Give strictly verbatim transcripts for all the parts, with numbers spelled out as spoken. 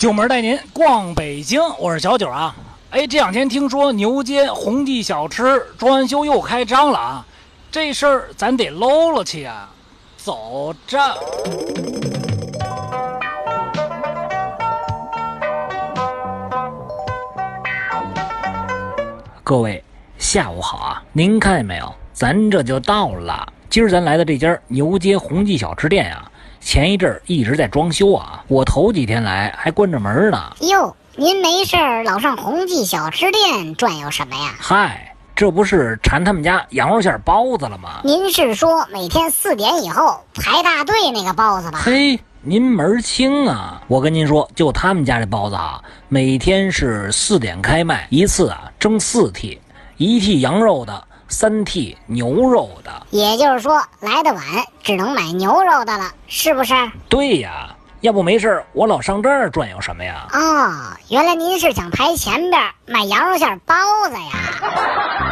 九门带您逛北京，我是小九啊。哎，这两天听说牛街红记小吃装修又开张了啊，这事儿咱得搂了去啊。走着。各位下午好啊，您看见没有？咱这就到了。今儿咱来的这家牛街红记小吃店啊，前一阵儿一直在装修啊，我头几天来还关着门呢。 哟，您没事儿老上红记小吃店转悠什么呀？ 嗨，这不是馋他们家羊肉馅包子了吗？ 您是说每天四点以后排大队那个包子吧？ 嘿，您门清啊！我跟您说，就他们家这包子啊，每天是四点开卖，一次啊蒸四屉，一屉羊肉的，三屉牛肉的。 也就是说，来的晚只能买牛肉的了，是不是？ 对呀，要不没事我老上这儿转悠什么呀？ 哦，原来您是想排前边买羊肉馅包子呀？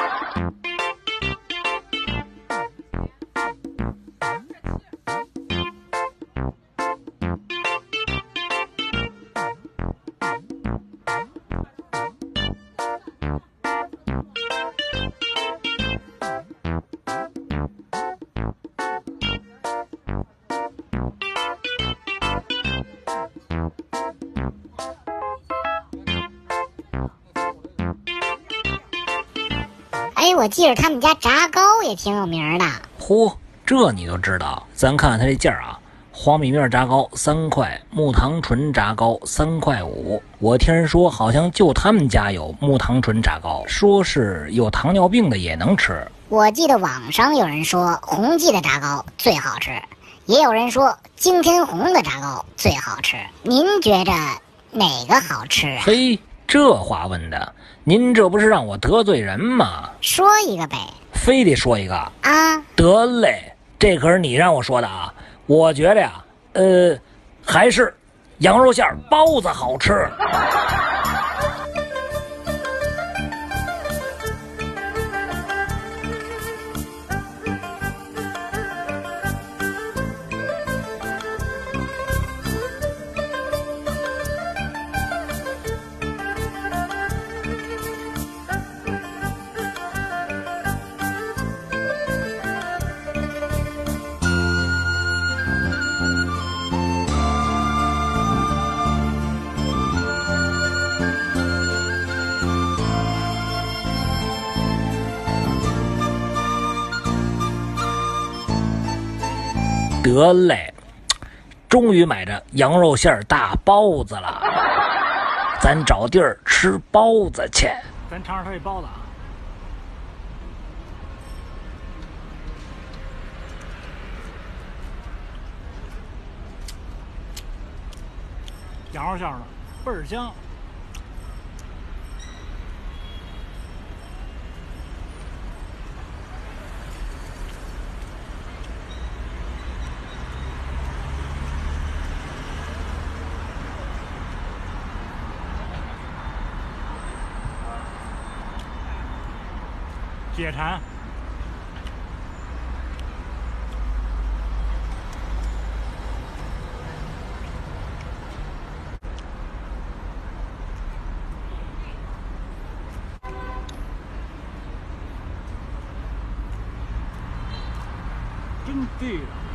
哎，我记着他们家炸糕也挺有名的。 嚯，这你都知道？咱看看它这价啊，黄米面炸糕三块，木糖醇炸糕三块五。我听人说，好像就他们家有木糖醇炸糕，说是有糖尿病的也能吃。 我记得网上有人说红记的炸糕最好吃，也有人说惊天红的炸糕最好吃。您觉着哪个好吃啊？ 嘿，这话问的，您这不是让我得罪人吗？ 说一个呗。 非得说一个啊？ 得嘞，这可是你让我说的啊。我觉得呀，呃，还是羊肉馅包子好吃。得嘞，终于买着羊肉馅大包子了，咱找地儿吃包子去。咱尝尝他这包子啊，羊肉馅的，倍儿香。解馋。真对了。